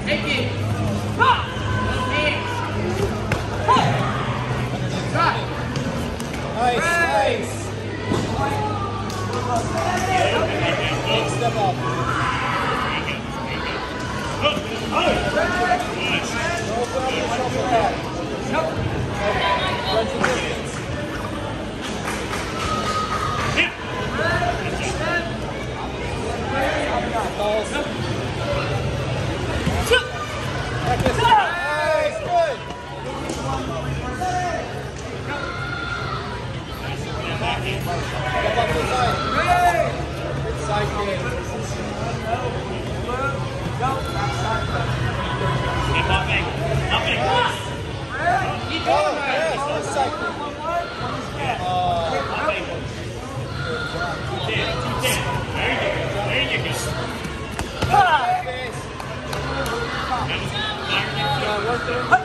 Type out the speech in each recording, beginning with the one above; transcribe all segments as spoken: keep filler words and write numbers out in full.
Nice, nice. Big step up. No problem, shuffle back. Run to distance. Balls. Practice. Nice, good. Step up to the side. Side game. Step up, big. Up, big. Keep going, man. Yes, that's side game. Uh, Up, big. two ten, two ten. There you go. There you go. space. Yeah, work through. Stay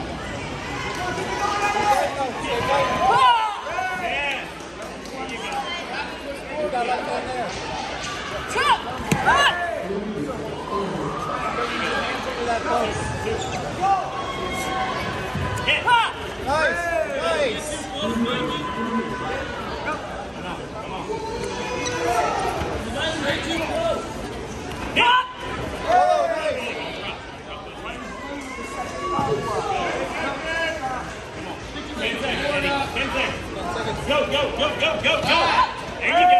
tight. Yeah. There you go. You got left hand there. Into that post. Hit. Nice, nice. Oh, nice. ten seconds, Eddie. ten seconds. Go, go, go, go, go, go. There you go.